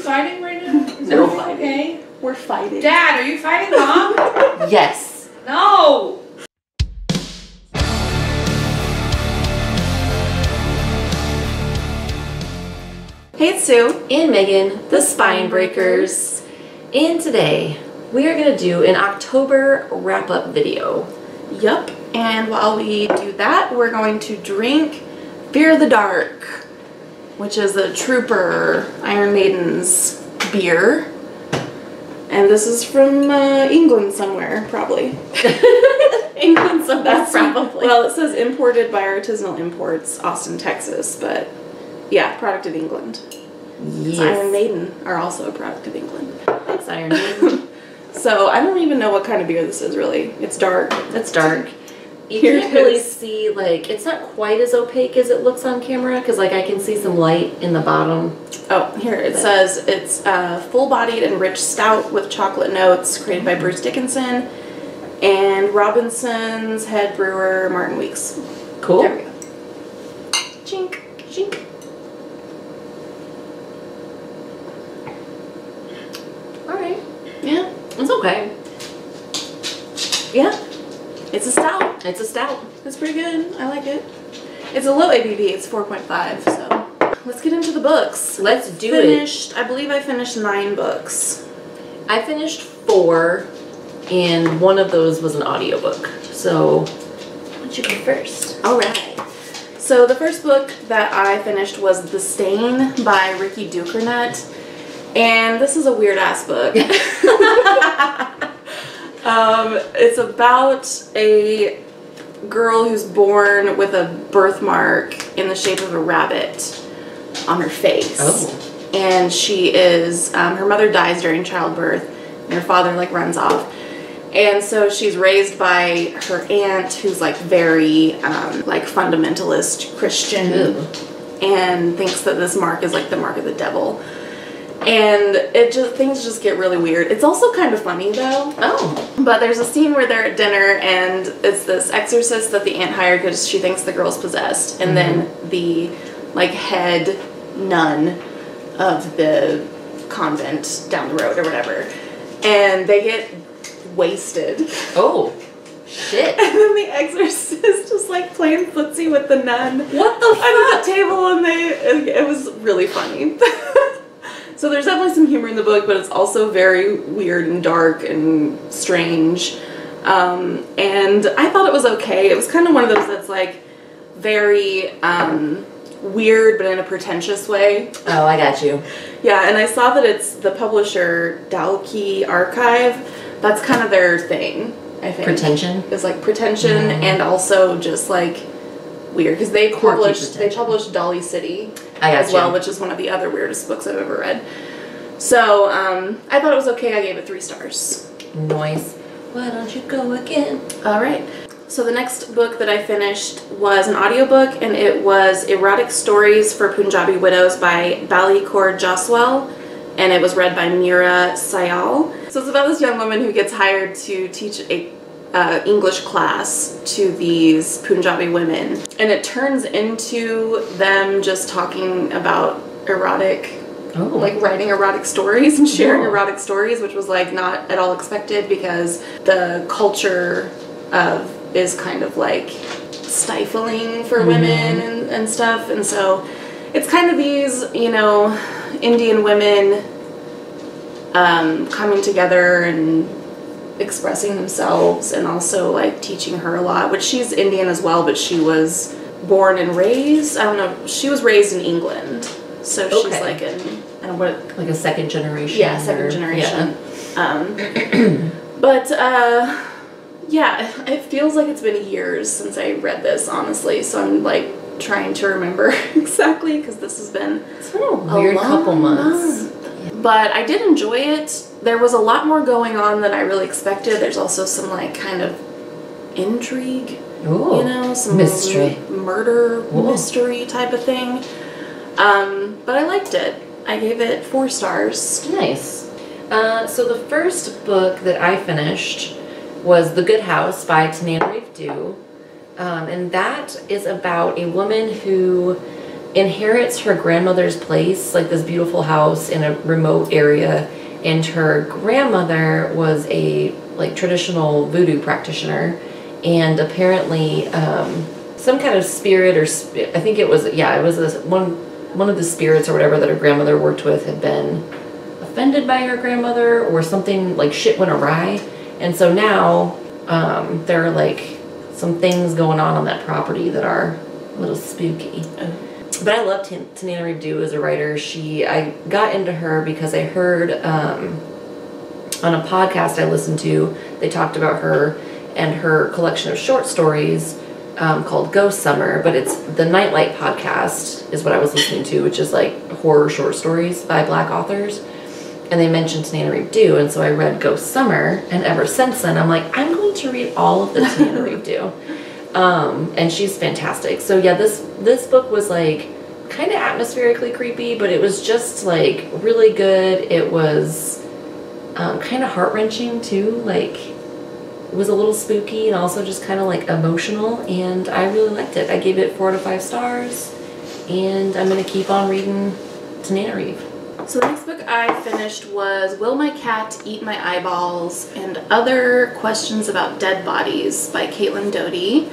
fighting right now? Is No everything fighting. okay? We're fighting. Dad, are you fighting Mom? Yes. No! Hey, it's Sue. And Megan, the Spine Breakers. And today, we are going to do an October wrap-up video. Yup. And while we do that, we're going to drink Fear the Dark, which is a Trooper Iron Maiden's beer. And this is from England somewhere, probably. England somewhere, probably. Well, it says imported by Artisanal Imports, Austin, Texas, but yeah, product of England. Yes. Iron Maiden are also a product of England. Thanks, Iron Maiden. So I don't even know what kind of beer this is, really. It's dark. It's dark. You Here can't it really is. see, like, it's not quite as opaque as it looks on camera, because, like, I can see some light in the bottom. Oh, here it says it's full-bodied and rich stout with chocolate notes, created by Bruce Dickinson and Robinson's head brewer Martin Weeks. Cool. There we go. Chink, chink. Alright. Yeah, It's okay. yeah. It's a stout. It's a stout. It's pretty good. I like it. It's a low ABV. It's 4.5. So let's get into the books. Let's do it. I believe I finished 9 books. I finished 4, and one of those was an audiobook. So, why don't you go first? All right. So the first book that I finished was The Stain by Rikki Ducornet. And this is a weird ass book. It's about a girl who's born with a birthmark in the shape of a rabbit on her face. Oh. And she is, her mother dies during childbirth, and her father like runs off. And so she's raised by her aunt, who's like very like fundamentalist Christian. Ew. And thinks that this mark is like the mark of the devil. And things just get really weird. It's also kind of funny though. Oh. But there's a scene where they're at dinner and it's this exorcist that the aunt hired because she thinks the girl's possessed. And then the like head nun of the convent down the road or whatever. And they get wasted. Oh. Shit. And then the exorcist is just like playing footsie with the nun. What the fuck? Under the table, and it was really funny. So there's definitely some humor in the book, but it's also very weird and dark and strange. And I thought it was okay. It was kind of one of those that's like very weird, but in a pretentious way. Oh, I got you. Yeah, and I saw that it's the publisher Doughty Archive. That's kind of their thing, I think. Pretension? It's like pretension and also just like weird because they published Dolly City as well, which is one of the other weirdest books I've ever read. So I thought it was okay. I gave it 3 stars. Nice. Why don't you go again? All right. So the next book that I finished was an audiobook, and it was Erotic Stories for Punjabi Widows by Balli, Kaur, Jaswal, and it was read by Mira. So it's about this young woman who gets hired to teach a English class to these Punjabi women, and it turns into them just talking about erotic, like writing erotic stories and sharing erotic stories, which was like not at all expected because the culture is kind of like stifling for women and stuff, and so it's kind of these, you know, Indian women coming together and expressing themselves, and also like teaching her a lot, which she's Indian as well, but she was born and raised, I don't know, she was raised in England, so she's like in, I don't know what, like a second generation. Yeah, second generation. But yeah, it feels like it's been years since I read this, honestly, so I'm like trying to remember exactly because this has been a weird couple months. But I did enjoy it. There was a lot more going on than I really expected. There's also some like kind of intrigue, you know, some mystery, murder mystery type of thing. But I liked it. I gave it 4 stars. Nice. So the first book that I finished was The Good House by Tananarive, and that is about a woman who inherits her grandmother's place, like this beautiful house in a remote area, and her grandmother was a like traditional voodoo practitioner, and apparently some kind of spirit or I think it was one of the spirits or whatever that her grandmother worked with had been offended by her grandmother, or something, like shit went awry, and so now there are like some things going on that property that are a little spooky. But I loved Tananarive Due as a writer. I got into her because I heard on a podcast I listened to, they talked about her and her collection of short stories called Ghost Summer, but it's the Nightlight podcast is what I was listening to, which is like horror short stories by Black authors. And they mentioned Tananarive Due, and so I read Ghost Summer, and ever since then I'm like, I'm going to read all of the Tananarive Due. And she's fantastic. So yeah, this book was like kind of atmospherically creepy, but it was just like really good. It was kind of heart-wrenching too, like it was a little spooky and also just kind of like emotional, and I really liked it. I gave it 4 to 5 stars, and I'm going to keep on reading Tananarive. So the next book I finished was Will My Cat Eat My Eyeballs and Other Questions About Dead Bodies by Doughty.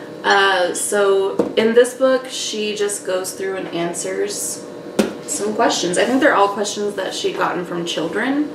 So in this book, she just goes through and answers some questions. I think they're all questions that she'd gotten from children.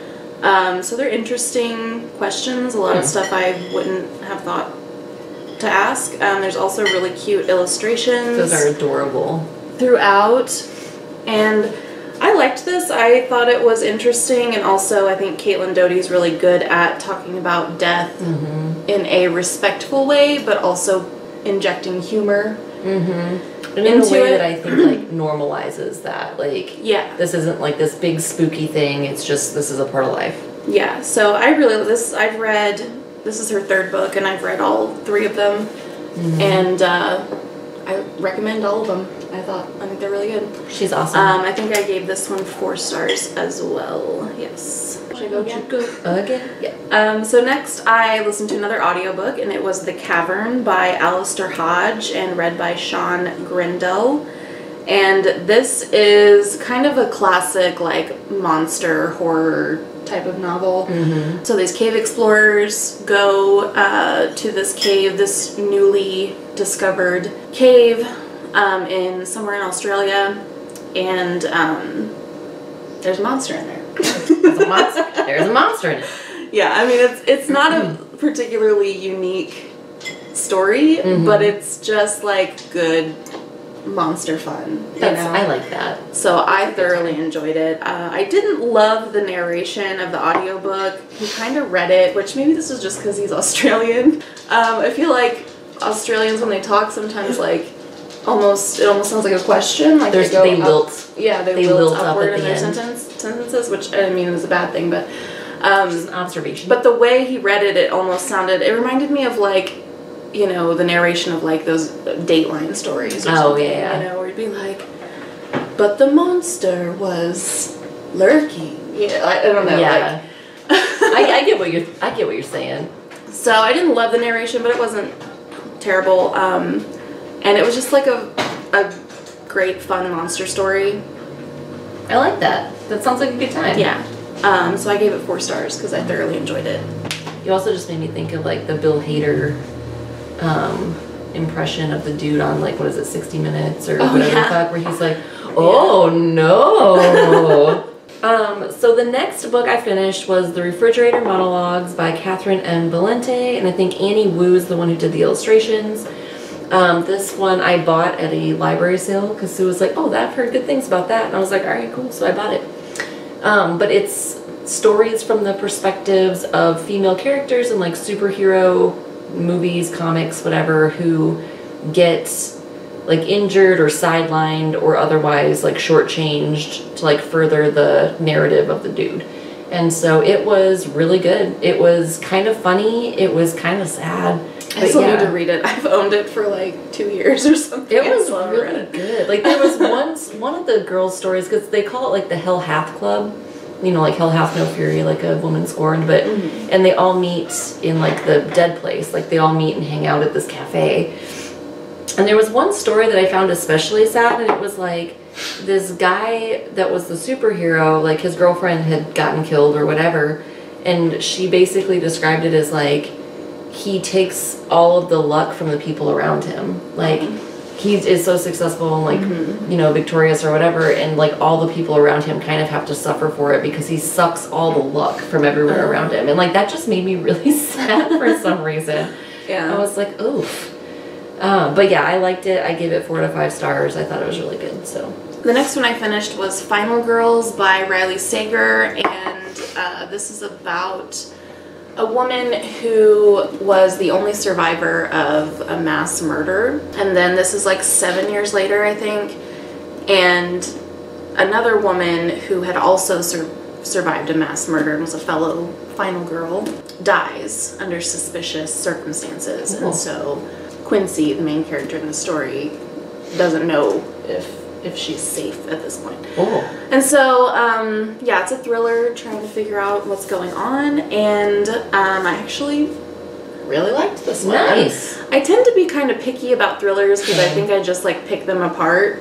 So they're interesting questions, a lot of stuff I wouldn't have thought to ask. There's also really cute illustrations. Those are adorable. Throughout. And I liked this. I thought it was interesting, and also I think Doughty's really good at talking about death in a respectful way, but also injecting humor and in a way that I think like normalizes that. Like, yeah, this isn't like this big spooky thing. It's just this is a part of life. Yeah. So I really this is her 3rd book, and I've read all 3 of them, and I recommend all of them. I think they're really good. She's awesome. I think I gave this one 4 stars as well. Yes. Should I go again? Again? Yeah. So next I listened to another audiobook, and it was The Cavern by Alister Hodge and read by Sean Grindell. And this is kind of a classic like monster horror type of novel. So these cave explorers go to this cave, this newly discovered cave in somewhere in Australia, and there's a monster in there. There's a monster in it. Yeah, I mean it's not a particularly unique story, but it's just like good monster fun. I like that. So I thoroughly enjoyed it. I didn't love the narration of the audiobook. He kind of read it, which maybe this is just because he's Australian. I feel like Australians, when they talk, sometimes like it almost sounds like a question. Like they lilt. Yeah, they lilt upward in their sentences, which I mean is a bad thing, but just an observation. But the way he read it, it reminded me of like, you know, the narration of like those Dateline stories. Or something, yeah. You know, where it'd be like, but the monster was lurking. Yeah, I don't know. Yeah. Like, I get what you're saying. So I didn't love the narration, but it wasn't terrible. And it was just like a great fun monster story. I like that. That sounds like a good time. Yeah. So I gave it 4 stars because I thoroughly enjoyed it. You also just made me think of like the Bill Hader impression of the dude on like, what is it, 60 Minutes or whatever the fuck, where he's like, oh no. So the next book I finished was The Refrigerator Monologues by Catherynne and Valente, and I think Annie Wu is the one who did the illustrations. This one I bought at a library sale because Sue was like, oh, I've heard good things about that, and I was like, all right, cool, so I bought it. But it's stories from the perspectives of female characters in like superhero movies, comics, whatever, who get like injured or sidelined or otherwise like shortchanged to like further the narrative of the dude. And so it was really good. It was kind of funny. It was kind of sad. I still need to read it. I've owned it for like 2 years or something. It was really good. Like there was one of the girls' stories, because they call it like the Hell Hath Club. You know, like Hell Hath No Fury, like a woman scorned, but and they all meet in like the dead place. Like they all meet and hang out at this cafe. And there was one story that I found especially sad, and it was like this guy that was the superhero, like his girlfriend had gotten killed or whatever, and she basically described it as like he takes all of the luck from the people around him. Like he is so successful and like you know, victorious or whatever, and like all the people around him kind of have to suffer for it because he sucks all the luck from everywhere around him. And like that just made me really sad for some reason. I was like, oof. But yeah, I liked it. I gave it 4 to 5 stars. I thought it was really good. So the next one I finished was Final Girls by Riley Sager, and this is about a woman who was the only survivor of a mass murder, and then this is like 7 years later, I think, and another woman who had also survived a mass murder and was a fellow final girl dies under suspicious circumstances. And so Quincy, the main character in the story, doesn't know if she's safe at this point. And so, yeah, it's a thriller trying to figure out what's going on, and I actually really liked this one. Nice. I tend to be kind of picky about thrillers because I think I just like pick them apart.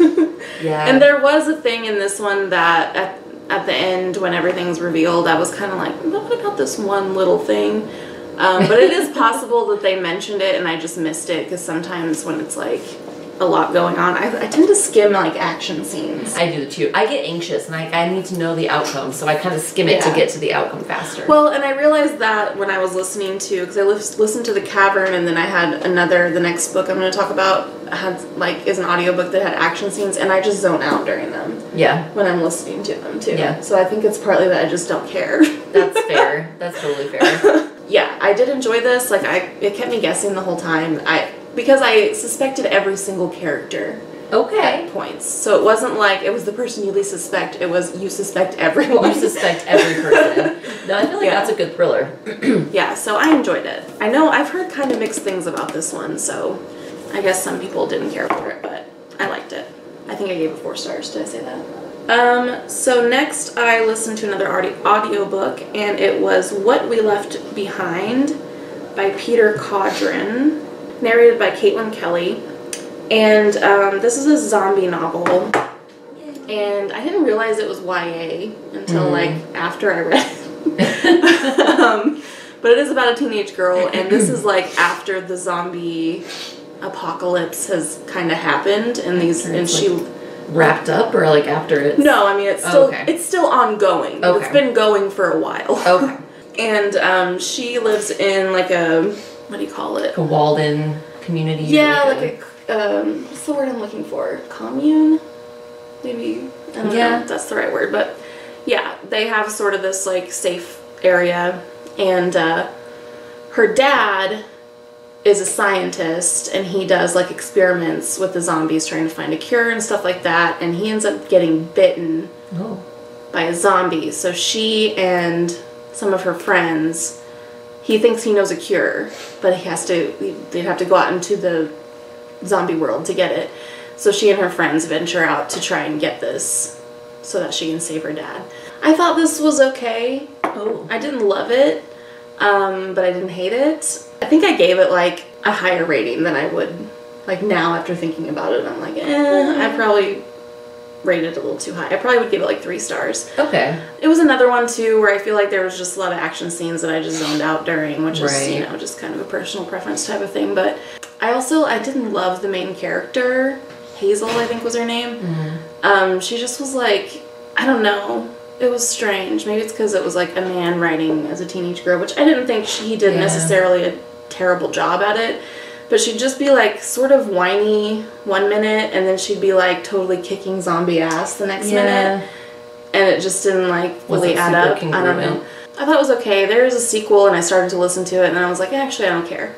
And there was a thing in this one that at the end when everything's revealed, I was kind of like, what about this one little thing? But it is possible that they mentioned it and I just missed it, because sometimes when it's like a lot going on, I tend to skim like action scenes. I do too. I get anxious and I need to know the outcome, so I kind of skim it to get to the outcome faster. Well, and I realized that when I was listening to, because I listened to the Cavern, and then I had the next book I'm going to talk about is an audiobook that had action scenes, and I just zone out during them. When I'm listening to them too. So I think it's partly that I just don't care. That's fair. That's totally fair. Yeah, I did enjoy this. Like it kept me guessing the whole time. Because I suspected every single character at points. So it wasn't like it was the person you least suspect, it was you suspect everyone. You suspect every person. No, I feel like that's a good thriller. Yeah, so I enjoyed it. I know I've heard kind of mixed things about this one, so I guess some people didn't care for it, but I liked it. I think I gave it 4 stars. Did I say that? So next I listened to another audiobook, and it was What We Left Behind by Peter Cawdron, narrated by Caitlin Kelly, and this is a zombie novel, and I didn't realize it was YA until like after I read it. But it is about a teenage girl, and this is like after the zombie apocalypse has kind of happened, and she wrapped up, or like after it? No, I mean it's still ongoing. It's been going for a while. And she lives in like a, what do you call it? A walled-in community. Yeah, like a what's the word I'm looking for? Commune? Maybe, I don't know if that's the right word, but yeah, they have sort of this like safe area, and her dad is a scientist, and he does like experiments with the zombies trying to find a cure and stuff like that, and he ends up getting bitten by a zombie. So she and some of her friends, he thinks he knows a cure, but they'd have to go out into the zombie world to get it. So she and her friends venture out to try and get this so that she can save her dad. I thought this was okay. I didn't love it, but I didn't hate it. I think I gave it like a higher rating than I would like now after thinking about it. I'm like, I probably rated it a little too high. I probably would give it like 3 stars. It was another one too where I feel like there was just a lot of action scenes that I just zoned out during, which is, you know, just kind of a personal preference type of thing. But I didn't love the main character. Hazel, I think was her name. She just was like, I don't know. It was strange. Maybe it's because it was like a man writing as a teenage girl, which I didn't think he did necessarily a terrible job at it. But she'd just be like sort of whiny one minute, and then she'd be like totally kicking zombie ass the next minute. And it just didn't like really add up. I don't know. I thought it was okay. There is a sequel, and I started to listen to it, and then I was like, actually, I don't care.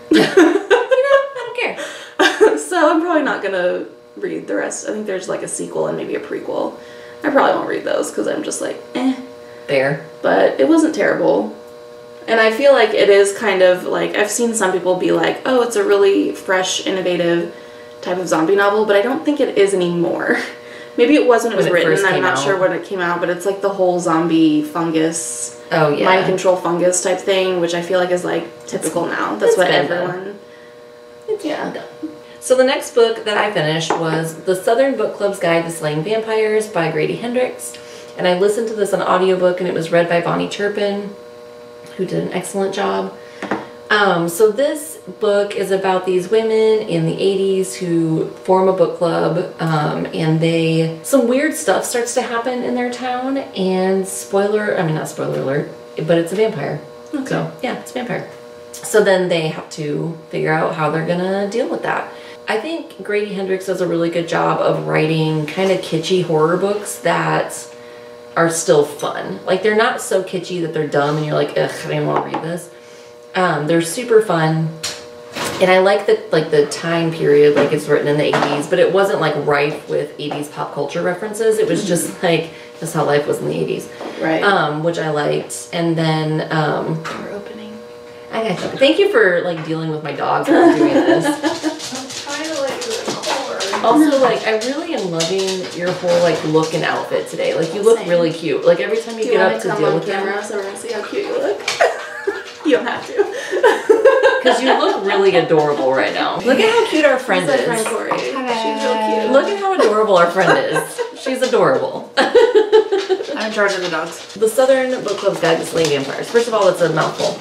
I don't care. So I'm probably not going to read the rest. I think there's like a sequel and maybe a prequel. I probably won't read those because I'm just like, Fair. But it wasn't terrible. And I feel like it is kind of like, I've seen some people be like, oh, it's a really fresh, innovative type of zombie novel, but I don't think it is anymore. Maybe it was when it was written, I'm not sure when it came out, but it's like the whole zombie fungus, mind control fungus type thing, which I feel like is like typical now. That's what everyone... So the next book that I finished was The Southern Book Club's Guide to Slaying Vampires by Grady Hendrix. And I listened to this on audiobook, and it was read by Bonnie Turpin, who did an excellent job. So this book is about these women in the 80s who form a book club, and some weird stuff starts to happen in their town, and not spoiler alert, but it's a vampire. Okay. So, yeah, it's a vampire. So then they have to figure out how they're gonna deal with that. I think Grady Hendrix does a really good job of writing kind of kitschy horror books that are still fun. Like, they're not so kitschy that they're dumb and you're like, ugh, I don't want to read this. They're super fun, and I like the time period, like it's written in the 80s, but it wasn't like rife with 80s pop culture references. It was just like just how life was in the 80s, right? Which I liked. And then Door opening. I got you. Thank you for like dealing with my dogs while doing this. I'm trying to like record. Also, like, I really am loving your whole like look and outfit today. Like, you look really cute. Like, every time you get up to deal with camera so everyone see how cute you look? You don't have to. Because you look really adorable right now. Look at how cute our friend is. Friend Corey. She's real cute. Look at how adorable our friend is. She's adorable. I'm in charge of the dogs. The Southern Book Club's Guide to Slaying Vampires. First of all, it's a mouthful.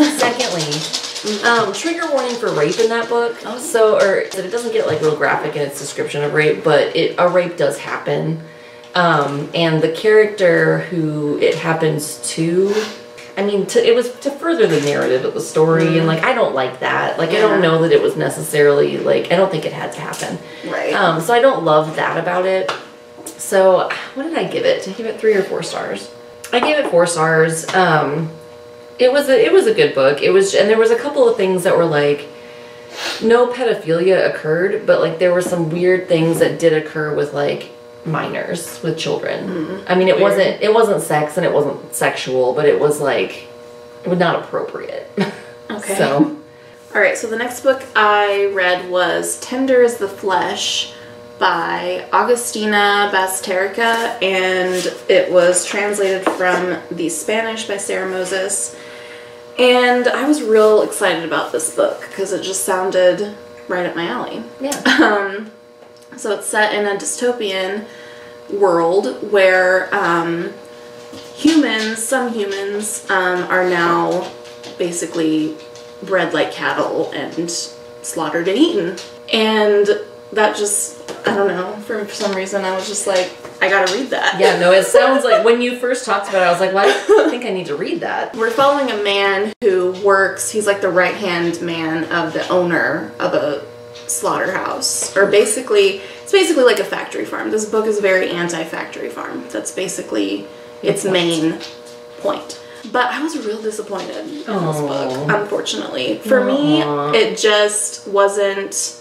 Secondly, trigger warning for rape in that book. It doesn't get like real graphic in its description of rape, but a rape does happen. And the character who it happens to, it was to further the narrative of the story, and like, I don't like that. Like, I don't know that it was necessarily, like, I don't think it had to happen. Right. So I don't love that about it. So what did I give it? Did I give it 3 or 4 stars? I gave it 4 stars. It was a good book. And there was a couple of things that were like, no pedophilia occurred, but like there were some weird things that did occur with like minors, with children. Mm-hmm. I mean, it wasn't sex and it wasn't sexual, but it was like, it was not appropriate. Okay. So, all right. So the next book I read was Tender as the Flesh by Agustina Bazterrica, and it was translated from the Spanish by Sarah Moses. And I was real excited about this book because it just sounded right up my alley. Yeah. So it's set in a dystopian world where some humans are now basically bred like cattle and slaughtered and eaten. And that just, I don't know, for some reason I was just like, I gotta read that. Yeah, no, it sounds like, when you first talked about it, I was like, well, I think I need to read that. We're following a man who works, he's like the right-hand man of the owner of a slaughterhouse. Or basically, it's basically like a factory farm. This book is very anti-factory farm. That's basically its main point. But I was real disappointed in this book, unfortunately. For me, it just wasn't...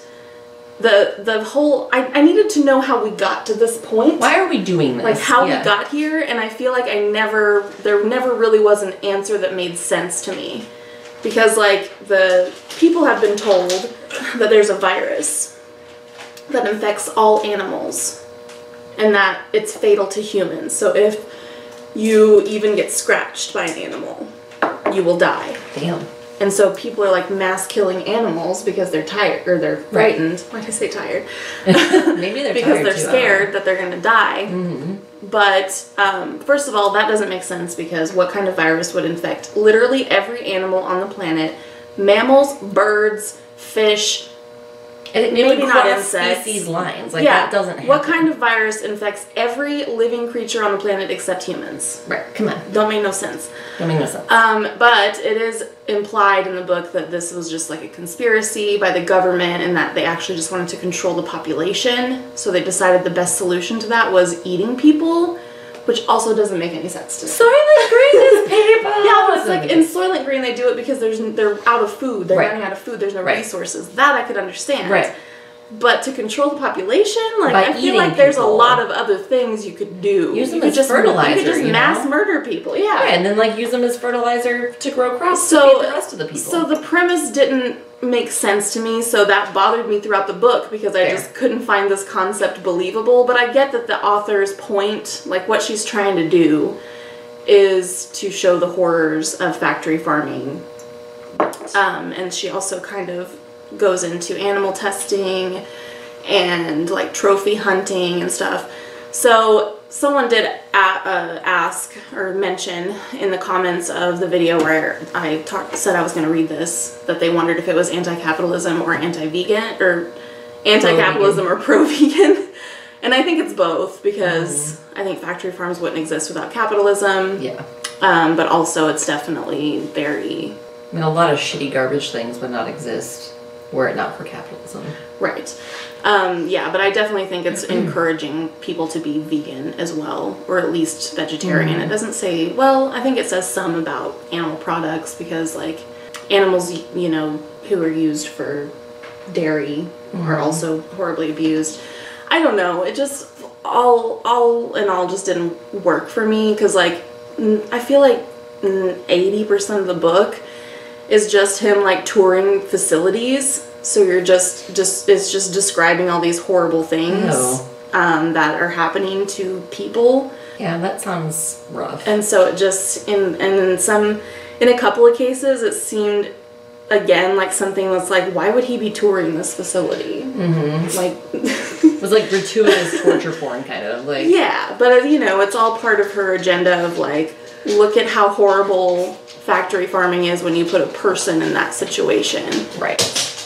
The whole, I needed to know how we got to this point. Why are we doing this? Like, how we got here, and I feel like there never really was an answer that made sense to me. Because, like, the people have been told that there's a virus that infects all animals, and that it's fatal to humans. So if you even get scratched by an animal, you will die. Damn. And so people are like mass killing animals because they're tired, or they're frightened. Why did I say tired? Maybe they're because tired they're too, scared that they're going to die. Mm-hmm. But first of all, that doesn't make sense because what kind of virus would infect literally every animal on the planet? Mammals, birds, fish. It maybe would not cross insects. species lines. Like, that doesn't happen. What kind of virus infects every living creature on the planet except humans? Right, come on. Don't make no sense. Don't make no sense. But it is implied in the book that this was just like a conspiracy by the government and that they actually just wanted to control the population. So they decided the best solution to that was eating people, which also doesn't make any sense to me. Soylent Green is people! Yeah, but it's like in Soylent Green they do it because they're out of food. They're running out of food. There's no resources. That I could understand. Right. But to control the population, like, By I feel like there's a people. lot of other things you could do. Use them as fertilizer. You could just mass murder people. Yeah. And then like use them as fertilizer to grow crops to feed the rest of the people. So the premise didn't make sense to me, so that bothered me throughout the book because I just couldn't find this concept believable. But I get that the author's point, like what she's trying to do, is to show the horrors of factory farming. And she also kind of goes into animal testing and like trophy hunting and stuff. So someone did ask or mention in the comments of the video where I said I was going to read this, that they wondered if it was anti-capitalism or anti-vegan, or anti-capitalism or pro-vegan. And I think it's both, because I think factory farms wouldn't exist without capitalism. Yeah. But also it's definitely very... I mean, a lot of shitty garbage things would not exist were it not for capitalism. Right. Yeah, but I definitely think it's encouraging people to be vegan as well, or at least vegetarian. It doesn't say, well, I think it says some about animal products, because like animals, you know, who are used for dairy are also horribly abused. I don't know. It just all in all just didn't work for me, because like I feel like 80% of the book is just him like touring facilities. So you're it's just describing all these horrible things that are happening to people. Yeah, that sounds rough. And so it just in a couple of cases it seemed again like something that's like, why would he be touring this facility? Like it was like gratuitous torture porn kind of like. Yeah, but you know, it's all part of her agenda of like, look at how horrible factory farming is when you put a person in that situation. Right.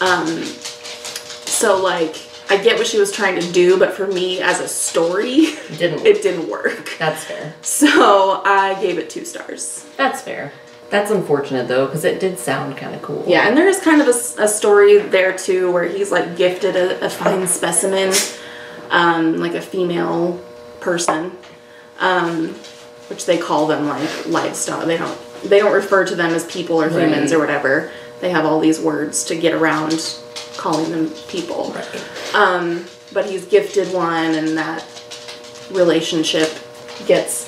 So like I get what she was trying to do, but for me as a story, it didn't work. That's fair. So I gave it 2 stars. That's fair. That's unfortunate though, because it did sound kind of cool. Yeah, and there is kind of a story there too, where he's like gifted a fine specimen, like a female person, which they call them like livestock. They don't refer to them as people or humans or whatever. They have all these words to get around calling them people. Right. But he's gifted one, and that relationship gets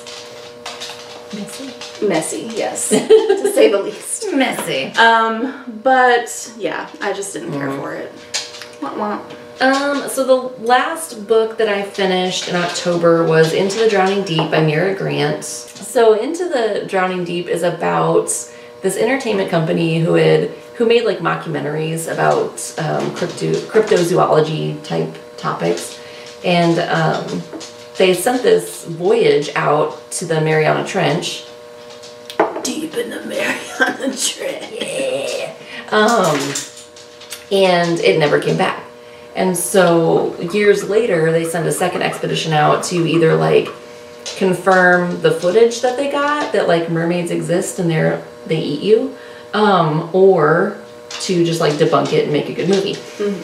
messy, yes, to say the least. Messy. But yeah, I just didn't care for it. Wah, wah. So the last book that I finished in October was Into the Drowning Deep by Mira Grant. So Into the Drowning Deep is about this entertainment company who made like mockumentaries about cryptozoology type topics, and they sent this voyage out to the Mariana Trench. Deep in the Mariana Trench. Yeah. And it never came back. And so years later, they send a second expedition out to either like confirm the footage that they got, that like mermaids exist and they eat you, or to just like debunk it and make a good movie.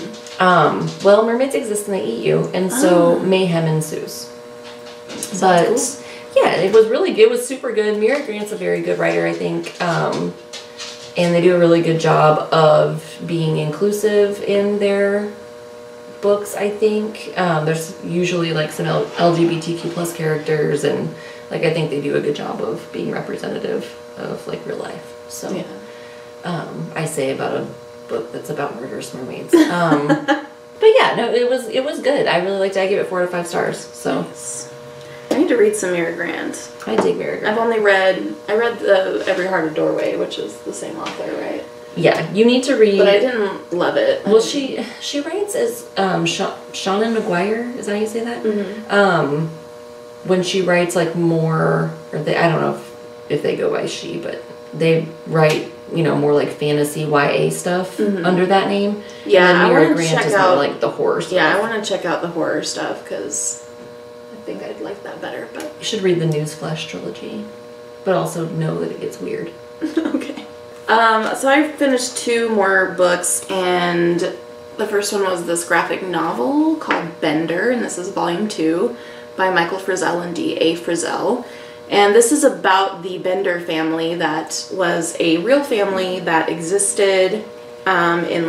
Well, mermaids exist and they eat you, and so mayhem ensues. But cool. Yeah, it was super good. Mira Grant's a very good writer, I think. And they do a really good job of being inclusive in their books, I think. There's usually like some LGBTQ plus characters, and like I think they do a good job of being representative of like real life. So yeah. I say about a book that's about murderous mermaids. But yeah, no, it was good. I really liked it. I gave it 4 out of 5 stars. So nice. I need to read some Mira Grant. I dig Mira Grant. I read the Every Heart a Doorway, which is the same author, right? Yeah, you need to read. But I didn't love it. Well, she writes as Shannon McGuire. Is that how you say that? Mm-hmm. When she writes like more, or I don't know if they go by she, but they write, you know, more like fantasy YA stuff under that name. Yeah, and then Mira I want to Grant check is out more like the horror stuff. Yeah, I want to check out the horror stuff because I think I'd like that better. But you should read the Newsflash trilogy, but also know that it gets weird. Okay. So I finished 2 more books, and the first one was this graphic novel called Bender, and this is volume 2 by Michael Frizell and D.A. Frizell. And this is about the Bender family that was a real family that existed in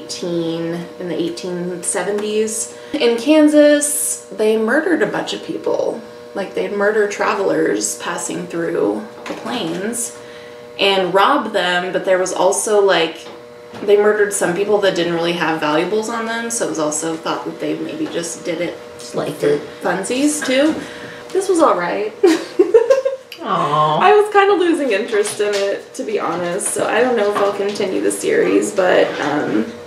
the 1870s. In Kansas, they murdered a bunch of people. Like, they'd murder travelers passing through the plains and rob them, but there was also like, they murdered some people that didn't really have valuables on them, so it was also thought that they maybe just did it like for funsies too. This was alright. Aww. I was kind of losing interest in it, to be honest, so I don't know if I'll continue the series, but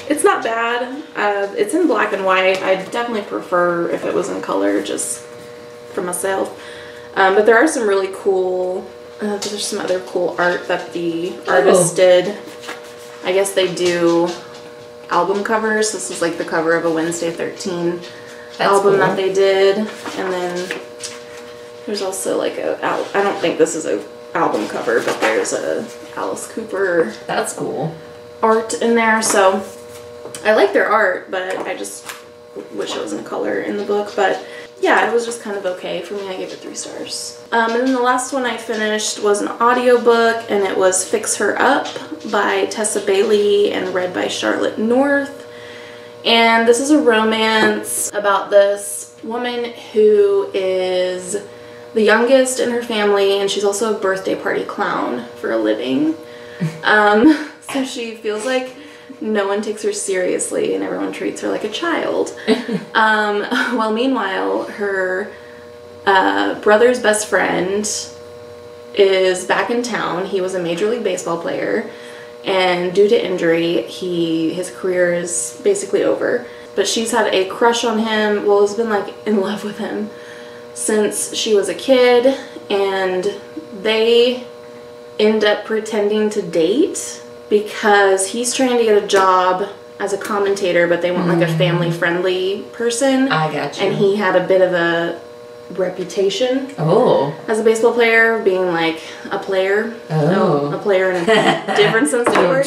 It's not bad. It's in black and white. I'd definitely prefer if it was in color, just for myself. But there are some really cool, there's some other cool art that the artist did. I guess they do album covers. This is like the cover of a Wednesday 13 album that they did. And then there's also like I don't think this is a album cover, but there's a Alice Cooper. That's cool. Art in there. So I like their art, but I just wish it was in color in the book. But yeah, it was just kind of okay for me. I gave it 3 stars. And then the last one I finished was an audiobook, and it was Fix Her Up by Tessa Bailey and read by Charlotte North. And this is a romance about this woman who is the youngest in her family, and she's also a birthday party clown for a living. So she feels like no one takes her seriously and everyone treats her like a child. Well, meanwhile, her brother's best friend is back in town. He was a Major League Baseball player, and due to injury, his career is basically over. But she's had a crush on him, well, has been like in love with him since she was a kid, and they end up pretending to date because he's trying to get a job as a commentator, but they want like a family-friendly person. I got you. And he had a bit of a reputation as a baseball player, being like a player. A player in a different sense of the word.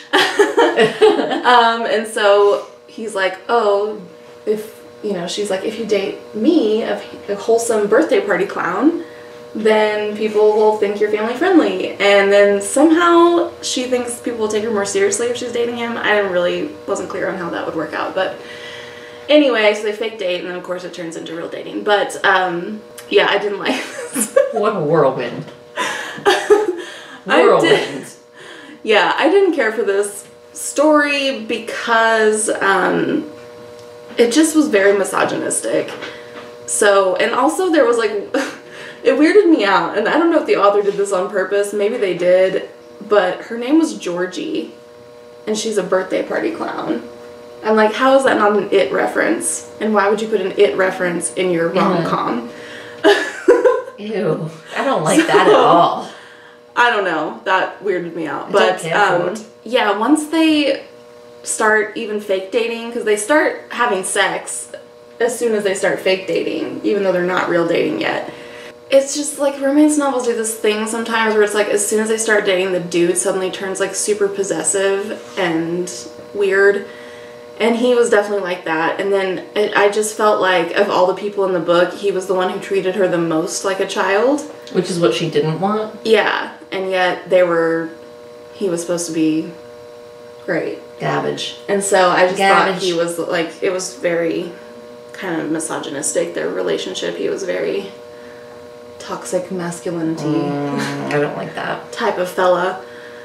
And so he's like, oh, if, you know, she's like, if you date me, a wholesome birthday party clown, then people will think you're family friendly. And then somehow she thinks people will take her more seriously if she's dating him. I wasn't clear on how that would work out, but anyway, so they fake date, and then of course it turns into real dating. But yeah, I didn't like this. What a whirlwind. Yeah, I didn't care for this story because it just was very misogynistic. So, and also there was like, it weirded me out, and I don't know if the author did this on purpose, maybe they did, but her name was Georgie, and she's a birthday party clown. I'm like, how is that not an It reference? And why would you put an It reference in your rom-com? Ew, I don't like that at all. I don't know, that weirded me out. But yeah, once they start even fake dating, because they start having sex as soon as they start fake dating, even though they're not real dating yet. It's just like romance novels do this thing sometimes where it's like as soon as they start dating, the dude suddenly turns like super possessive and weird. And he was definitely like that. And then I just felt like of all the people in the book, he was the one who treated her the most like a child. Which is what she didn't want. Yeah. And yet he was supposed to be great. Garbage. And so I just thought he was like, it was very kind of misogynistic, their relationship. He was very toxic masculinity. I don't like that. Type of fella.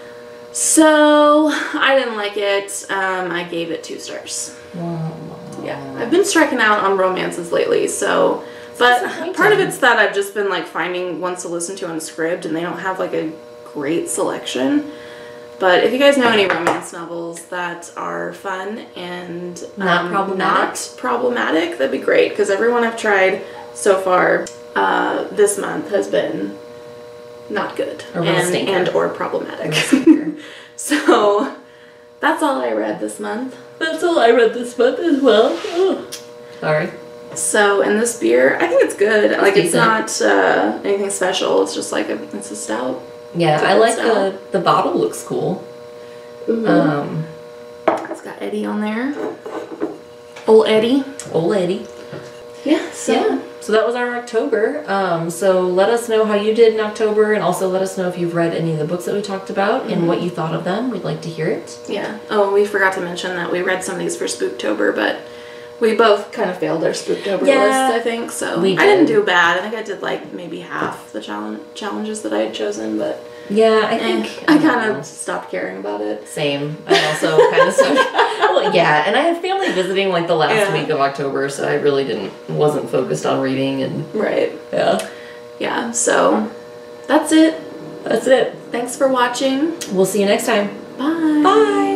So I didn't like it. I gave it 2 stars. Yeah, I've been striking out on romances lately, so, but part of it's that I've just been like finding ones to listen to on Scribd, and they don't have like a great selection. But if you guys know any romance novels that are fun and not problematic, that'd be great, because everyone I've tried so far this month has been not good and or problematic. So that's all I read this month. That's all I read this month as well. Sorry. So, and this beer, I think it's good. Like, it's not anything special. It's just like it's a stout. Yeah, I like the bottle looks cool. It's got Eddie on there. Old Eddie. Old Eddie. Yeah, so that was our October. So let us know how you did in October, and also let us know if you've read any of the books that we talked about and what you thought of them. We'd like to hear it. Yeah. Oh, we forgot to mention that we read some of these for Spooktober, but we both kind of failed our Spooktober list, I think. So I didn't do bad. I think I did like maybe half the challenges that I had chosen, but yeah, I think I kind of stopped caring about it. Same. I also kind of stopped. Well, yeah, and I had family visiting like the last week of October, so I really wasn't focused on reading and yeah. So that's it. Thanks for watching. We'll see you next time. Bye. Bye.